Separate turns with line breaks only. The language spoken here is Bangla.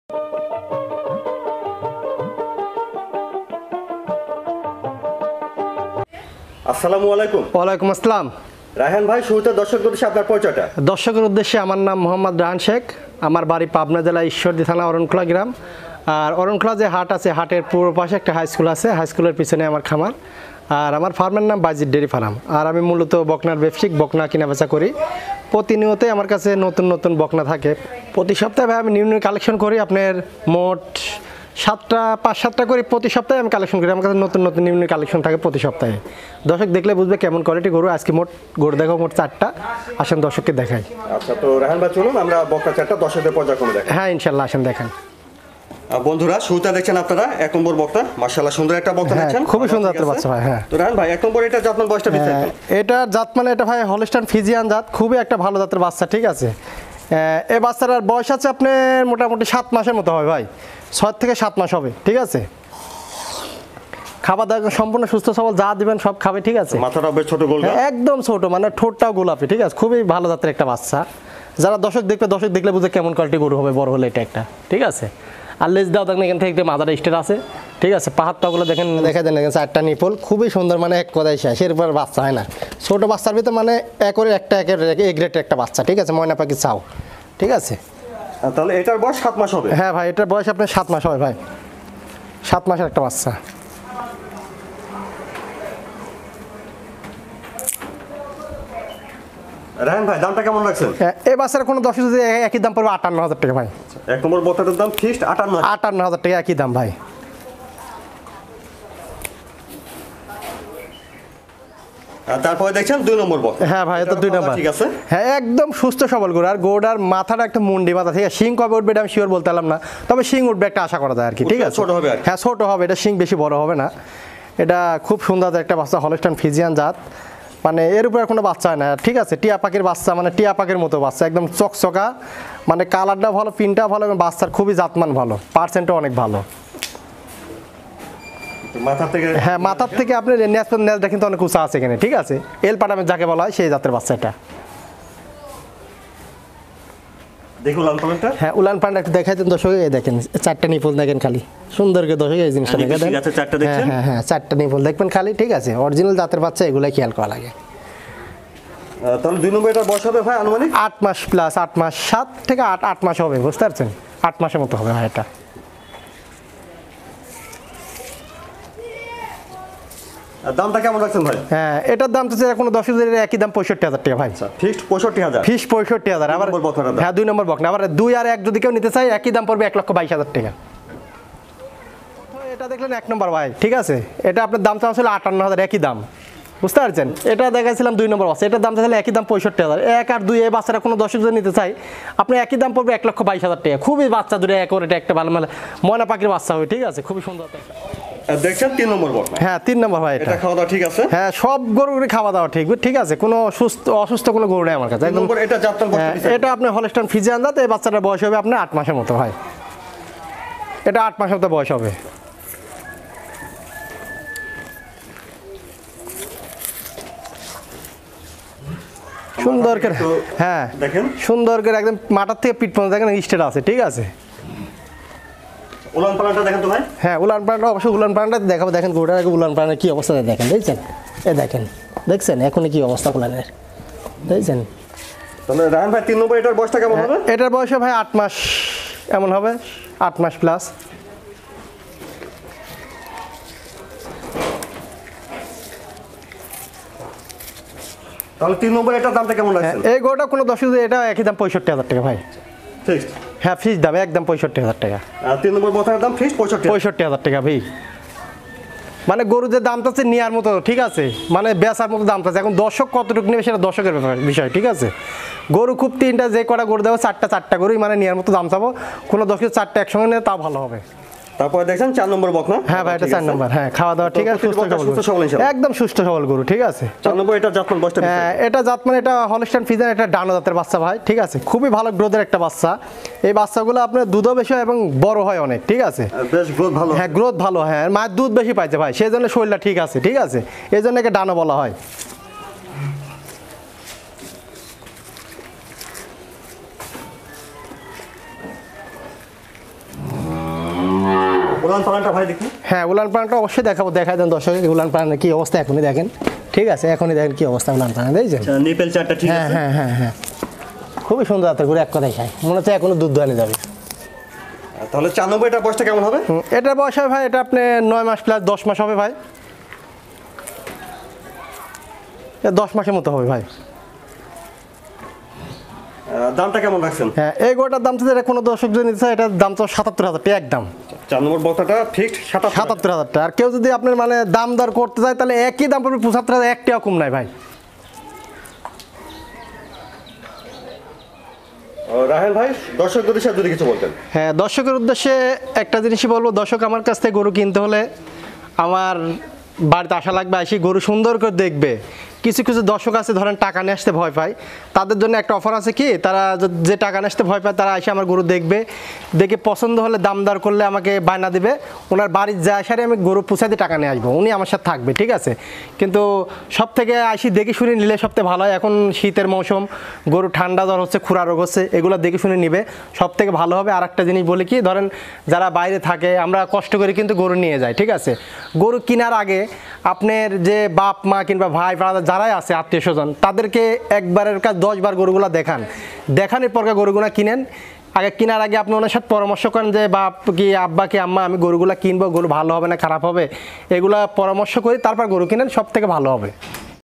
আসসালামু আলাইকুম।
ওয়ালাইকুম আসসালাম।
রায়হান ভাই, শুরুতে দর্শকদের উদ্দেশ্যে আপনার পরিচয়টা।
দর্শকের উদ্দেশ্যে আমার নাম মোহাম্মদ রায়হান শেখ। আমার বাড়ি পাবনা জেলা ঈশ্বরদী থানা অরণখোলা গ্রাম। আর অরণখোলা যে হাট আছে, হাটের পূর্ব পাশে একটা হাই স্কুল আছে, হাই স্কুলের পিছনে আমার খামার। আর আমার ফার্মের নাম বাইজিদ ডেয়ারি ফার্ম। আর আমি মূলত বকনার ব্যবসায়িক, বকনা কেনাবেচা করি। প্রতিনিয়তই আমার কাছে নতুন নতুন বকনা থাকে। প্রতি সপ্তাহে ভাই আমি নিউ নিউ কালেকশন করি। আপনার মোট 5-7টা করে প্রতি সপ্তাহে আমি কালেকশন করি। আমার কাছে নতুন নতুন নিউ নিউ কালেকশন থাকে প্রতি সপ্তাহে। দর্শক দেখলে বুঝবে কেমন কোয়ালিটি গরু। আজকে মোট গরু দেখো মোট 4টা। আসেন দর্শককে দেখাই।
আচ্ছা, তো রায়হান ভাই চলুন আমরা বকনা 4টা দর্শকদের পর্যায়ক্রমে দেখাই।
হ্যাঁ ইনশাল্লাহ, আসেন দেখেন।
বন্ধুরা, শুরুতে দেখছেন আপনারা 1 নম্বর বকনা। মাশাআল্লাহ সুন্দর একটা বকনা দেখছেন,
খুবই সুন্দর একটা বাচ্চা ভাই। হ্যাঁ,
তো রায়হান ভাই 1 নম্বর এটা জাতমান বয়সটা বিস্তারিত।
এটা জাত মানে এটা ভাই হলস্টাইন ফ্রিজিয়ান জাত, খুবই একটা ভালো জাতের বাচ্চা। ঠিক আছে, এই বাচ্চাটার বয়স আছে আপনার মোটামুটি 7 মাসের মতো হবে ভাই, 6 থেকে 7 মাস হবে। ঠিক আছে, খাবার দাবার সম্পূর্ণ সুস্থ সবল, যা দিবেন সব খাবে। ঠিক আছে,
মাথাটা বেশ ছোট গোল,
একদম ছোট, মানে ঠোঁটটাও গোলাপি। ঠিক আছে, খুবই ভালো জাতের একটা বাচ্চা। যারা দর্শক দেখলে বুঝে কেমন কোয়ালিটি গরু হবে বড় হলে এটা একটা। ঠিক আছে, আর লেজ দাও দেখেন, এখান থেকে মাথাটা স্টেট আছে। ঠিক আছে, পাহাড়টাগুলো দেখেন, দেখা দেন এখানে 4টা নিপল, খুবই সুন্দর, মানে এক কথায় শেষ। এরপর বাচ্চা হয় না, ছোটো বাচ্চার ভিতরে মানে একের এ গ্রেডের একটা বাচ্চা। ঠিক আছে, ময়না পাখি চাও। ঠিক আছে,
তাহলে এটার বয়স 7 মাস হবে।
হ্যাঁ ভাই, এটার বয়স আপনার 7 মাস হবে ভাই, 7 মাসের একটা বাচ্চা।
রায়হান ভাই দামটা কেমন রাখছেন?
এই বাচ্চার কোনো দর্শক যদি একই দাম পড়বে 58,000 টাকা ভাই।
1 নম্বর বকনাটার দাম ফিক্সড
58,000 টাকা, একই দাম ভাই।
তারপরে দেখছেন 2 নম্বর বকনা।
হ্যাঁ ভাই, এটা 2 নম্বর।
ঠিক আছে,
হ্যাঁ একদম সুস্থ সবল গরু। আর গরুটার মাথাটা একটা মুন্ডি মাথা। ঠিক আছে, শিং কবে উঠবে এটা আমি শিওর বলতে পারলাম না, তবে শিং উঠবে একটা আশা করা যায় আর কি। ঠিক আছে,
ছোট হবে আর কি।
হ্যাঁ ছোট হবে, এটা শিং বেশি বড় হবে না। এটা খুব সুন্দর একটা বাচ্চা, হলস্টাইন ফ্রিজিয়ান জাত, মানে এর উপরে কোনো বাচ্চা হয় না। ঠিক আছে, টিয়া পাখির বাচ্চা, মানে টিয়া পাখির মতো বাচ্চা, একদম চকচকা, মানে কালারটা ভালো, পিনটা ভালো, এবং বাচ্চার খুবই জাতমান ভালো, পার্সেন্টও অনেক ভালো। হ্যাঁ, মাথার থেকে আপনি নেজটা কিন্তু অনেক উঁচা আছে এখানে। ঠিক আছে, এল পাটামে যাকে বলা হয় সেই জাতের বাচ্চা এটা। হ্যাঁ, উলান পান্ডা একটু দেখাই দেন দর্শক। এই দেখেন 4টা নিপল দেখেন খালি, সুন্দর করে দর্শক এই জিনিসটা দেখে দেন। হ্যাঁ হ্যাঁ, 4টা নিপল দেখবেন খালি। ঠিক আছে, অরিজিনাল জাতের বাচ্চা, এগুলাই খেয়াল করা লাগে।
তাহলে 2 নম্বর এটার বয়স হবে ভাই আনুমানিক
8 মাস প্লাস, 8 মাস, 7 থেকে 8 মাস হবে, বুঝতে পারছেন? 8 মাসের মতো হবে ভাই এটা।
দামটা কেমন রাখছেন ভাই?
হ্যাঁ, এটার দাম তো কোনো দর্শক একই দাম 65,000 টাকা ভাই।
ফিক্সড 65,000।
ফিক্স 65,000। আবার হ্যাঁ 2 নম্বর বকনা, আবার 2 আর 1 যদি কেউ নিতে চাই একই দাম পড়বে 1,22,000 টাকা। এটা দেখলেন 1 নম্বর ভাই। ঠিক আছে, এটা আপনার দাম চাওয়া ছিল 58,000, একই দাম, বুঝতে পারছেন? এটা দেখাচ্ছিলাম 2 নম্বর বাচ্চা, এটার দাম চাইলে একই দাম 65,000। 1 আর 2 এই বাচ্চাটা কোনো দর্শক যদি নিতে চাই আপনি একই দাম পড়বে 1,22,000 টাকা। খুবই বাচ্চা দূরে এক ওর, এটা একটা ভালো মানে ময়না পাখির বাচ্চা হবে। ঠিক আছে, খুবই সুন্দর।
দেখছেন 3 নম্বর বকনা।
হ্যাঁ 3 নম্বর ভাই।
এটা খাওয়া দাওয়া ঠিক আছে?
হ্যাঁ, সব গরুর খাওয়া দাওয়া ঠিক। ঠিক আছে, কোনো অসুস্থ কোনো গরু নেই আমার কাছে একদম।
এটা জাতমান বয়স,
এটা আপনার হলস্টাইন ফ্রিজিয়ান জাত। এই বাচ্চাটার বয়স হবে আপনার 8 মাসের মতো ভাই। এটা 8 মাসের মতো বয়স হবে। সুন্দর করে, হ্যাঁ
দেখেন
সুন্দর করে একদম মাথার থেকে পিঠ পর্যন্ত দেখেন স্টেট আছে। ঠিক আছে,
উলান পালানটা দেখেন তো ভাই।
হ্যাঁ, উলান পালানটা অবশ্যই উলান পালানটা দেখাবো। দেখেন গরুটার আগে উলান পালানের কী অবস্থা দেখেন, দেখছেন? দেখছেন এখনই কী অবস্থা উলানের, দেখছেন?
তাহলে রায়হান ভাই 3 নম্বর এটার বয়সটা কেমন হবে?
এটার বয়স ভাই 8 মাস এমন হবে, 8 মাস প্লাস।
তাহলে 3 নম্বর এটার দামটা কেমন রাখছেন?
এই গরুটা কোনো দর্শক এটা একই দাম 65,000 টাকা ভাই।
ফিক্সড?
হ্যাঁ ফিক্সড দাম, একদম 65,000 টাকা।
3 নম্বর বকনার দাম ফিক্সড
65,000 টাকা ভাই। মানে গরু যে দাম চাচ্ছে নেওয়ার মতো, ঠিক আছে, মানে বেচার মতো দাম চাচ্ছে। এখন দর্শক কতটুকু নেবে সেটা দর্শকের বিষয়। ঠিক আছে, গরু খুব 3টা যে কটা গরু দেবো 4টা গরুই মানে নেওয়ার মতো দাম চাবো। কোনো দর্শক 4টা একসঙ্গে নিয়ে তাও ভালো হবে।
তারপরে দেখেন 4 নম্বর বকনা।
হ্যাঁ ভাই, এটা 4 নম্বর। হ্যাঁ, খাওয়া দাওয়া ঠিক আছে, সুস্থ সবল, একদম সুস্থ সবল গরু। ঠিক আছে,
4 নম্বর এটা জাতমান বয়সটা।
হ্যাঁ, এটা জাতমান, এটা হলস্টাইন ফ্রিজিয়ান, এটা ডানো জাতের বাচ্চা ভাই। ঠিক আছে, খুবই ভালো গ্রোথের একটা বাচ্চা। এই বাচ্চাগুলো আপনার দুধও বেশি হয় এবং বড় হয় অনেক। ঠিক আছে,
বেশ গ্রোথ ভালো।
হ্যাঁ, গ্রোথ ভালো। হ্যাঁ, মায়ের দুধ বেশি পাইছে ভাই, সেই জন্য শরীরটা ঠিক আছে। ঠিক আছে, এই জন্য একে ডানো বলা হয়।
উলান পালানটা ভাই দেখুন।
হ্যাঁ উলান পালানটা অবশ্যই দেখাবো, দেখাই দেন দর্শক উলান পালানের কি অবস্থা এখনই দেখেন। ঠিক আছে, এখনই দেখেন কি অবস্থা উলান পালান, দেখছেন?
আচ্ছা নিপেল চারটা ঠিক
হ্যাঁ
আছে।
হ্যাঁ হ্যাঁ হ্যাঁ, খুবই সুন্দর জাতের গরু, এক কথাই খায়, মনে হচ্ছে এখনো দুধ দোয়ানো যাবে।
তাহলে 94 এটা বয়সটা কেমন হবে?
এটা বয়স হবে ভাই, এটা আপনি 9 মাস প্লাস 10 মাস হবে ভাই, 10 মাসের মতো হবে ভাই।
দামটা কেমন রাখছেন?
হ্যাঁ এই গরুটার দাম তো এটা কোনো দর্শক যদি নিতে চায় এটার দাম তো 77,000 টাকা একদম।
4 নম্বর বক্তাটা ফিক্সড
77,000 টাকা। আর কেউ যদি আপনার মানে দাম দর করতে চায় তাহলে একই দাম পড়বে 75,000, এক টাকা কম নাই ভাই।
রাহেন ভাই দর্শকদের উদ্দেশ্যে যদি কিছু বলতেন।
হ্যাঁ দর্শকের উদ্দেশ্যে একটা জিনিসই বলবো, দর্শক আমার কাছ থেকে গরু কিনতে হলে আমার বাড়িতে আসা লাগবে, আসি গরু সুন্দর করে দেখবে। কিছু কিছু দর্শক আছে ধরেন টাকা নিয়ে আসতে ভয় পায়, তাদের জন্য একটা অফার আছে কি, তারা যে টাকা নিয়ে আসতে ভয় পায় তারা এসে আমার গরু দেখবে, দেখে পছন্দ হলে দাম দর করলে আমাকে বায়না দিবে, ওনার বাড়ির যা আসারে আমি গরু পুষাতে টাকা নিয়ে আসবো, উনি আমার সাথে থাকবে। ঠিক আছে, কিন্তু সব থেকে আসি দেখে শুনে নিলে সবথেকে ভালো হয়। এখন শীতের মৌসুম, গরু ঠান্ডা জ্বর হচ্ছে, খুরা রোগ হচ্ছে, এগুলো দেখে শুনে নিবে সব থেকে ভালো হবে। আর একটা জিনিস বলি কি, ধরেন যারা বাইরে থাকে আমরা কষ্ট করে কিন্তু গরু নিয়ে যাই। ঠিক আছে, গরু কেনার আগে আপনার যে বাপ মা কিংবা ভাই ব্রাদার যারাই আছে আত্মীয় স্বজন, তাদেরকে একবারের কাজ 10 বার গরুগুলো দেখানোর পর গরুগুলো কিনেন। আগে কেনার আগে আপনি ওনার সাথে পরামর্শ করেন যে বাপ কি আব্বা কি আম্মা আমি গরুগুলো কিনবো, গরু ভালো হবে না খারাপ হবে, এগুলা পরামর্শ করি তারপর গরু কিনেন, সব থেকে ভালো হবে।